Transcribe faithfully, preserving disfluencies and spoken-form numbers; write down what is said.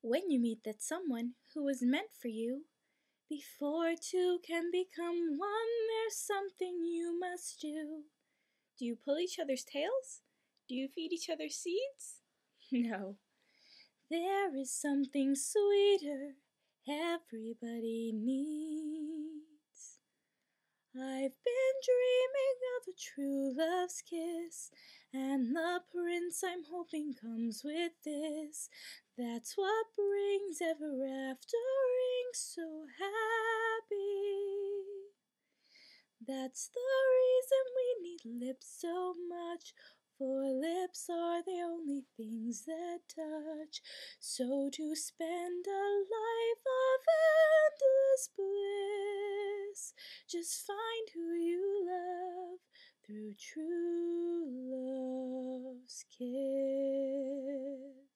When you meet that someone who was meant for you, before two can become one, there's something you must do. Do you pull each other's tails? Do you feed each other seeds? No. There is something sweeter everybody needs. I've been dreaming of a true love's kiss, and the prince I'm hoping comes with this. That's what brings ever aftering so happy. That's the reason we need lips so much, for lips are the only things that touch. So to spend a life of endless bliss, just find who you love through true love's kiss.